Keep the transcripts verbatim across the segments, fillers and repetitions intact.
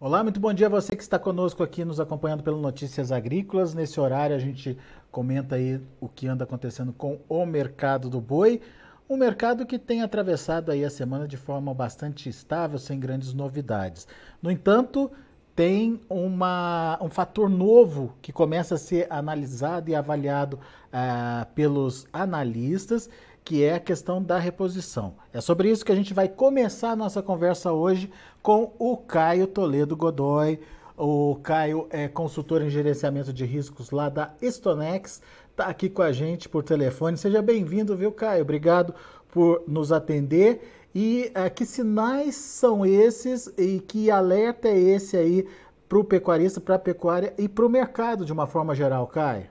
Olá, muito bom dia a você que está conosco aqui, nos acompanhando pelo Notícias Agrícolas. Nesse horário a gente comenta aí o que anda acontecendo com o mercado do boi. Um mercado que tem atravessado aí a semana de forma bastante estável, sem grandes novidades. No entanto, tem uma, um fator novo que começa a ser analisado e avaliado ah, pelos analistas, que é a questão da reposição. É sobre isso que a gente vai começar a nossa conversa hoje com o Caio Toledo Godoy. O Caio é consultor em gerenciamento de riscos lá da Stonex, está aqui com a gente por telefone. Seja bem-vindo, viu, Caio? Obrigado por nos atender. E uh, que sinais são esses e que alerta é esse aí para o pecuarista, para a pecuária e para o mercado de uma forma geral, Caio?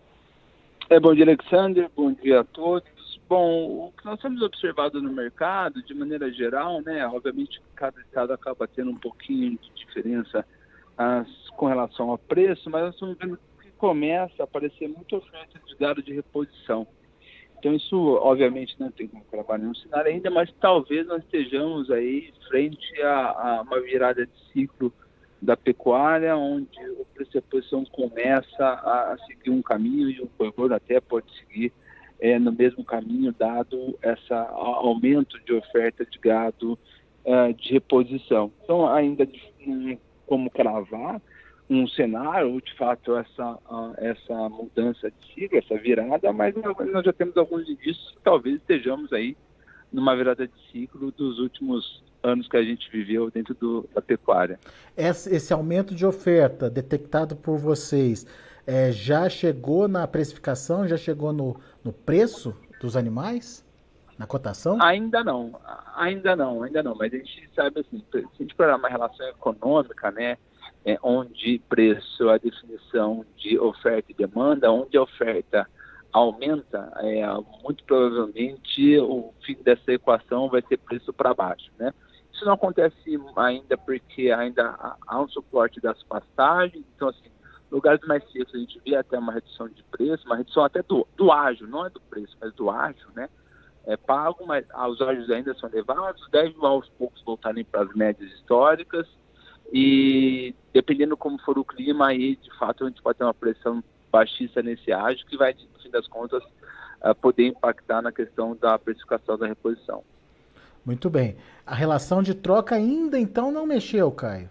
É, bom dia, Alexander. Bom dia a todos. Bom, o que nós temos observado no mercado, de maneira geral, né, obviamente cada estado acaba tendo um pouquinho de diferença as, com relação ao preço, mas nós estamos vendo que começa a aparecer muita oferta de gado de reposição. Então isso, obviamente, não tem como cravar nenhum cenário ainda, mas talvez nós estejamos aí frente a, a uma virada de ciclo da pecuária, onde o preço de reposição começa a, a seguir um caminho e o boi até pode seguir É, no mesmo caminho, dado esse aumento de oferta de gado uh, de reposição. Então, ainda não como cravar um cenário, ou de fato, essa, uh, essa mudança de ciclo, essa virada, mas nós já temos alguns indícios que talvez estejamos aí numa virada de ciclo dos últimos anos que a gente viveu dentro do, da pecuária. Esse, esse aumento de oferta detectado por vocês é, já chegou na precificação, já chegou no, no preço dos animais? Na cotação? Ainda não, ainda não, ainda não, mas a gente sabe assim, se a gente pegar uma relação econômica, né, é, onde preço é a definição de oferta e demanda, onde a oferta aumenta, é, muito provavelmente o fim dessa equação vai ser preço para baixo, né? Isso não acontece ainda porque ainda há um suporte das pastagens, então assim, lugares mais secos a gente vê até uma redução de preço, uma redução até do, do ágio, não é do preço, mas do ágio, né? É pago, mas ah, os ágios ainda são elevados, devem aos poucos voltarem para as médias históricas e dependendo como for o clima, aí de fato a gente pode ter uma pressão baixista nesse ágio que vai, no fim das contas, uh, poder impactar na questão da precificação da reposição. Muito bem. A relação de troca ainda então não mexeu, Caio?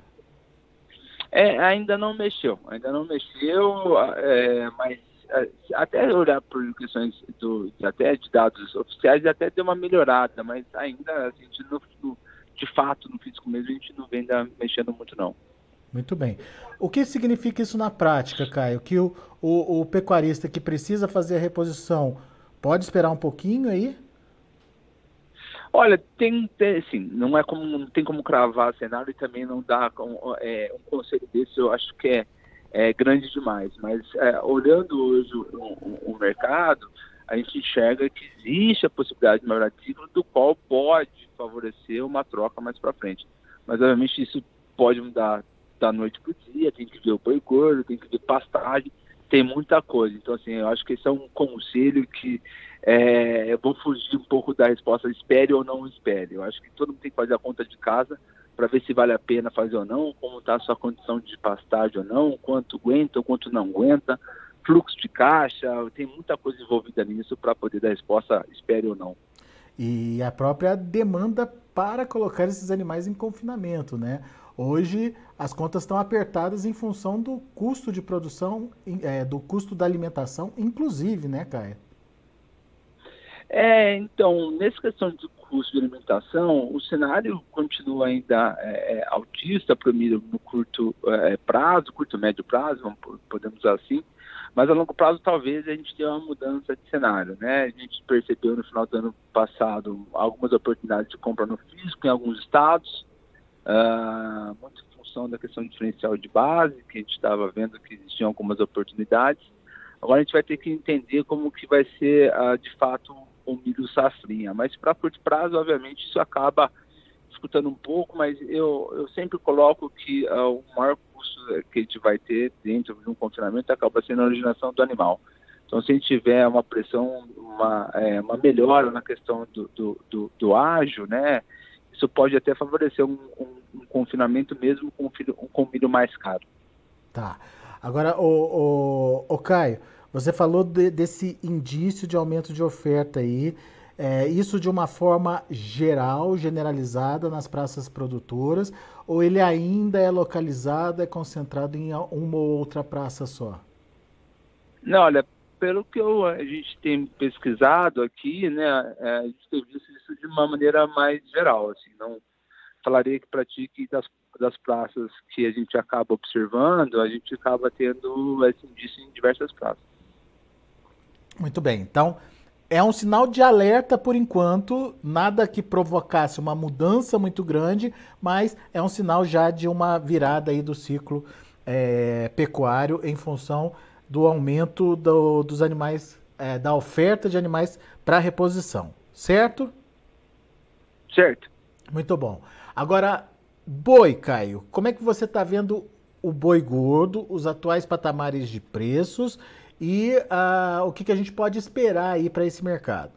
É, ainda não mexeu, ainda não mexeu, é, mas é, até olhar por questões do, até de dados oficiais, até deu uma melhorada, mas ainda a gente, no, no, de fato, no físico mesmo, a gente não vem ainda mexendo muito, não. Muito bem. O que significa isso na prática, Caio? Que o, o, o pecuarista que precisa fazer a reposição pode esperar um pouquinho aí? Olha, tem, tem assim, não é como, não tem como cravar cenário e também não dá um, é, um conselho desse, eu acho que é, é grande demais, mas é, olhando hoje o, o, o mercado, a gente enxerga que existe a possibilidade de melhorar de ciclo, do qual pode favorecer uma troca mais para frente. Mas, obviamente, isso pode mudar da noite para o dia, tem que ver o boi gordo, tem que ver pastagem, tem muita coisa. Então, assim, eu acho que esse é um conselho que é, eu vou fugir um pouco da resposta espere ou não espere. Eu acho que todo mundo tem que fazer a conta de casa para ver se vale a pena fazer ou não, como está a sua condição de pastagem ou não, quanto aguenta ou quanto não aguenta, fluxo de caixa, tem muita coisa envolvida nisso para poder dar resposta espere ou não. E a própria demanda para colocar esses animais em confinamento, né? Hoje as contas estão apertadas em função do custo de produção, é, do custo da alimentação, inclusive, né, Caio? É, então, nessa questão do custo de alimentação, o cenário continua ainda é, altista para mim no curto é, prazo, curto médio prazo, vamos, podemos usar assim, mas a longo prazo talvez a gente tenha uma mudança de cenário, né? A gente percebeu no final do ano passado algumas oportunidades de compra no físico em alguns estados, uh, muito em função da questão diferencial de base, que a gente estava vendo que existiam algumas oportunidades. Agora a gente vai ter que entender como que vai ser, uh, de fato, o milho safrinha. Mas para curto prazo, obviamente, isso acaba disputando um pouco, mas eu, eu sempre coloco que uh, o maior custo que a gente vai ter dentro de um confinamento acaba sendo a originação do animal. Então, se a gente tiver uma pressão, uma, é, uma melhora na questão do, do, do, do ágio, né, isso pode até favorecer um, um um confinamento mesmo com, filho, com milho mais caro. Tá. Agora, o, o, o Caio, você falou de, desse indício de aumento de oferta aí, é, isso de uma forma geral, generalizada nas praças produtoras, ou ele ainda é localizado, é concentrado em uma ou outra praça só? Não, olha, pelo que eu, a gente tem pesquisado aqui, né, a gente tem visto isso de uma maneira mais geral, assim, não falaria que para ti que das, das praças que a gente acaba observando, a gente acaba tendo esse indício em diversas praças. Muito bem, então é um sinal de alerta por enquanto, nada que provocasse uma mudança muito grande, mas é um sinal já de uma virada aí do ciclo é, pecuário em função do aumento do, dos animais, é, da oferta de animais para reposição, certo? Certo. Muito bom. Agora, boi, Caio, como é que você está vendo o boi gordo, os atuais patamares de preços e uh, o que, que a gente pode esperar aí para esse mercado?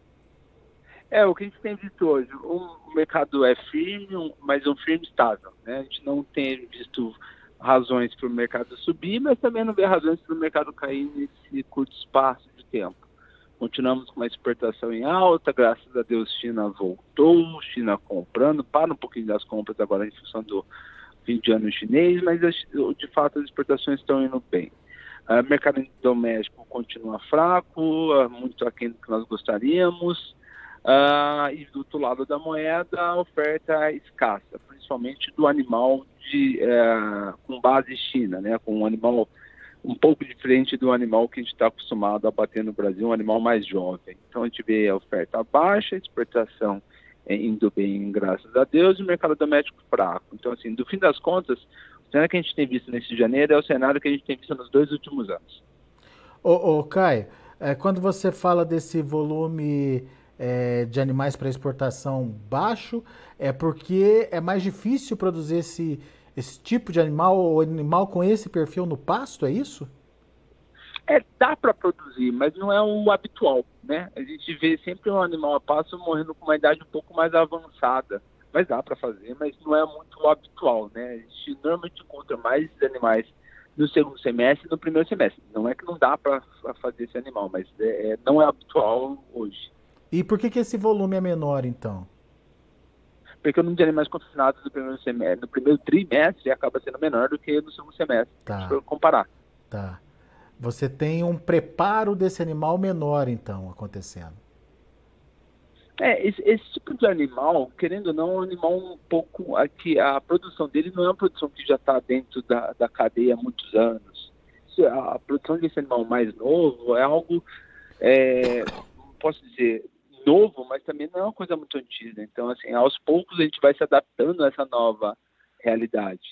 É, o que a gente tem visto hoje, o mercado é firme, mas um firme estável, né? A gente não tem visto razões para o mercado subir, mas também não vê razões para o mercado cair nesse curto espaço de tempo. Continuamos com uma exportação em alta, graças a Deus China voltou, China comprando, para um pouquinho das compras agora em função do fim de ano chinês, mas de fato as exportações estão indo bem. O mercado doméstico continua fraco, muito aquém do que nós gostaríamos, uh, e do outro lado da moeda a oferta é escassa, principalmente do animal de, uh, com base China, né, com um animal um pouco diferente do animal que a gente está acostumado a bater no Brasil, um animal mais jovem. Então a gente vê a oferta baixa, a exportação é, indo bem, graças a Deus, e o mercado doméstico fraco. Então, assim, do fim das contas, o cenário que a gente tem visto nesse janeiro é o cenário que a gente tem visto nos dois últimos anos. Ô, ô Caio, é, quando você fala desse volume é, de animais para exportação baixo, é porque é mais difícil produzir esse esse tipo de animal, ou animal com esse perfil no pasto, é isso? É, dá para produzir, mas não é o habitual, né? A gente vê sempre um animal a pasto morrendo com uma idade um pouco mais avançada, mas dá para fazer, mas não é muito o habitual, né? A gente normalmente encontra mais esses animais no segundo semestre e no primeiro semestre. Não é que não dá para fazer esse animal, mas é, não é habitual hoje. E por que que esse volume é menor, então? Porque o número de animais confinados no primeiro semestre, no primeiro trimestre acaba sendo menor do que no segundo semestre, tá. se for comparar. Tá. Você tem um preparo desse animal menor, então, acontecendo. É, esse, esse tipo de animal, querendo ou não, é um animal um pouco... Aqui, a produção dele não é uma produção que já está dentro da, da cadeia há muitos anos. A, a produção desse animal mais novo é algo, é, posso dizer... novo, mas também não é uma coisa muito antiga. Então, assim, aos poucos a gente vai se adaptando a essa nova realidade.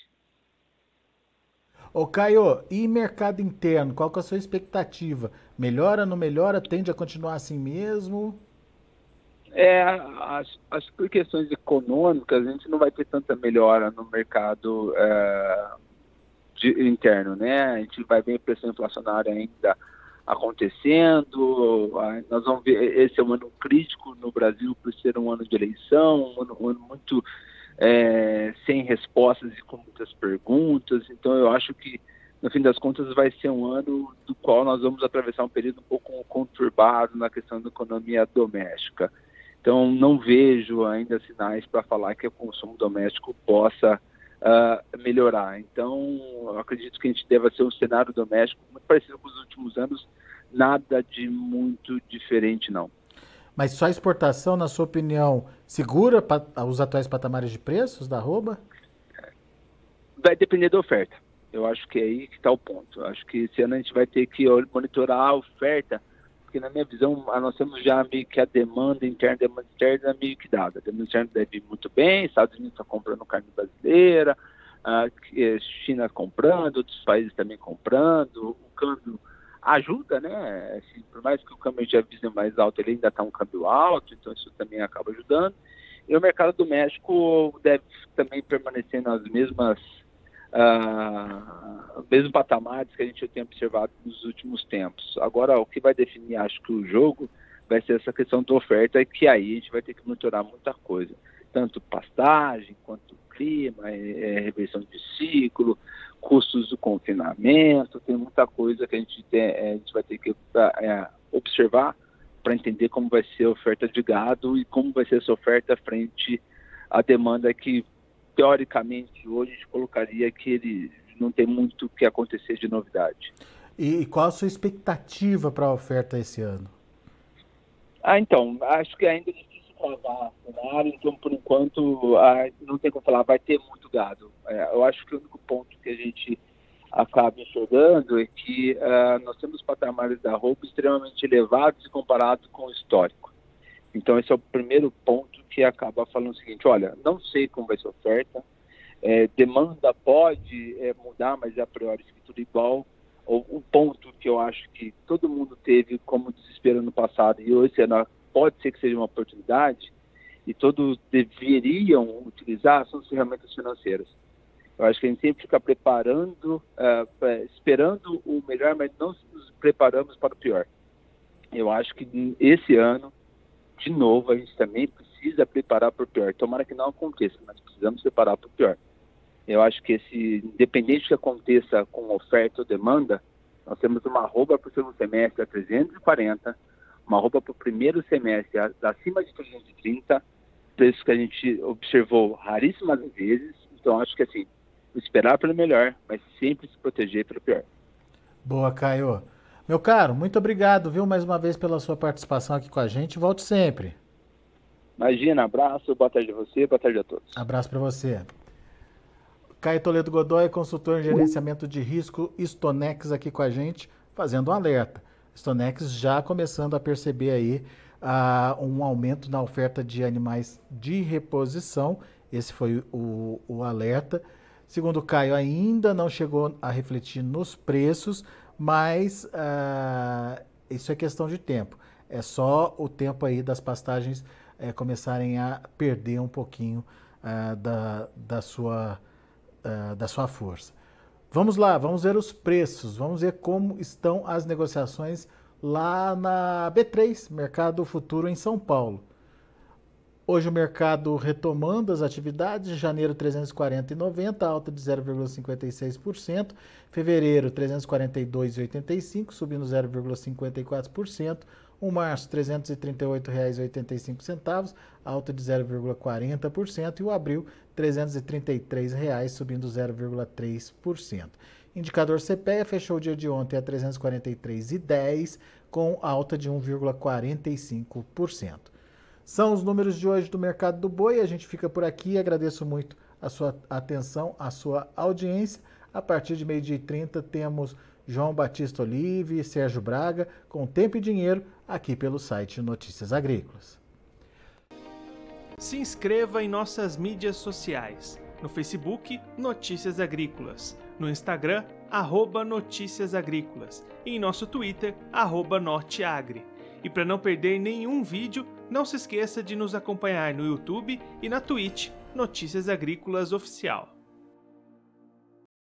Ô Caio, e mercado interno, qual que é a sua expectativa? Melhora, não melhora? Tende a continuar assim mesmo? É, as, as por questões econômicas, a gente não vai ter tanta melhora no mercado é, de, interno, né? A gente vai ver a pressão inflacionária ainda acontecendo, nós vamos ver, esse é um ano crítico no Brasil por ser um ano de eleição, um ano, um ano muito é, sem respostas e com muitas perguntas, então eu acho que no fim das contas vai ser um ano do qual nós vamos atravessar um período um pouco conturbado na questão da economia doméstica. Então não vejo ainda sinais para falar que o consumo doméstico possa Uh, melhorar. Então, eu acredito que a gente deva ser um cenário doméstico muito parecido com os últimos anos, nada de muito diferente, não. Mas só a exportação, na sua opinião, segura os atuais patamares de preços da arroba? Vai depender da oferta. Eu acho que é aí que está o ponto. Eu acho que esse ano a gente vai ter que monitorar a oferta, porque na minha visão, nós temos já meio que a demanda interna, a demanda externa meio que dada. A demanda externa deve ir muito bem, Estados Unidos está comprando carne brasileira, a China comprando, outros países também comprando, o câmbio ajuda, né? Assim, por mais que o câmbio já vise mais alto, ele ainda está um câmbio alto, então isso também acaba ajudando. E o mercado doméstico deve também permanecer nas mesmas Uh, mesmo patamares que a gente tem observado nos últimos tempos. Agora, o que vai definir, acho que o jogo vai ser essa questão da oferta, e que aí a gente vai ter que monitorar muita coisa, tanto pastagem, quanto clima, é, reversão de ciclo, custos do confinamento, tem muita coisa que a gente, tem, a gente vai ter que é, observar para entender como vai ser a oferta de gado e como vai ser essa oferta frente à demanda que, teoricamente, hoje a gente colocaria que ele não tem muito o que acontecer de novidade. E qual a sua expectativa para a oferta esse ano? Ah, então, acho que ainda é difícil falar cenário, então, por enquanto, ah, não tem como falar, vai ter muito gado. É, eu acho que o único ponto que a gente acaba enxergando é que ah, nós temos patamares da roupa extremamente elevados e comparados com o histórico. Então, esse é o primeiro ponto que acaba falando o seguinte, olha, não sei como vai ser a oferta, é, demanda pode é, mudar, mas é a priori tudo igual. Um ponto que eu acho que todo mundo teve como desespero no passado e hoje pode ser que seja uma oportunidade e todos deveriam utilizar são as ferramentas financeiras. Eu acho que a gente sempre fica preparando, uh, esperando o melhor, mas não nos preparamos para o pior. Eu acho que esse ano, de novo, a gente também precisa preparar para o pior. Tomara que não aconteça, mas precisamos preparar para o pior. Eu acho que esse, independente do que aconteça com oferta ou demanda, nós temos uma arroba para o segundo semestre a trezentos e quarenta, uma arroba para o primeiro semestre a, acima de trezentos e trinta, preços que a gente observou raríssimas vezes. Então, acho que assim, esperar pelo melhor, mas sempre se proteger pelo pior. Boa, Caio. Meu caro, muito obrigado, viu, mais uma vez pela sua participação aqui com a gente. Volte sempre. Imagina, abraço, boa tarde a você, boa tarde a todos. Abraço para você. Caio Toledo Godoy, consultor em gerenciamento de risco Stonex aqui com a gente, fazendo um alerta. Stonex já começando a perceber aí uh, um aumento na oferta de animais de reposição. Esse foi o, o alerta. Segundo o Caio, ainda não chegou a refletir nos preços, mas uh, isso é questão de tempo. É só o tempo aí das pastagens uh, começarem a perder um pouquinho uh, da, da sua... Uh, da sua força. Vamos lá, vamos ver os preços, vamos ver como estão as negociações lá na B três, Mercado Futuro em São Paulo. Hoje o mercado retomando as atividades, janeiro trezentos e quarenta e noventa, alta de zero vírgula cinquenta e seis por cento, fevereiro trezentos e quarenta e dois e oitenta e cinco, subindo zero vírgula cinquenta e quatro por cento, o março trezentos e trinta e oito reais e oitenta e cinco centavos, alta de zero vírgula quarenta por cento, e o abril trezentos e trinta e três reais, subindo zero vírgula três por cento. Indicador C P E A fechou o dia de ontem a trezentos e quarenta e três reais e dez centavos, com alta de um vírgula quarenta e cinco por cento. São os números de hoje do Mercado do Boi. A gente fica por aqui. Agradeço muito a sua atenção, a sua audiência. A partir de meio-dia e trinta temos João Batista Olive e Sérgio Braga com Tempo e Dinheiro aqui pelo site Notícias Agrícolas. Se inscreva em nossas mídias sociais. No Facebook, Notícias Agrícolas. No Instagram, arroba Notícias Agrícolas. E em nosso Twitter, arroba Norteagri. E para não perder nenhum vídeo, não se esqueça de nos acompanhar no YouTube e na Twitch, Notícias Agrícolas Oficial.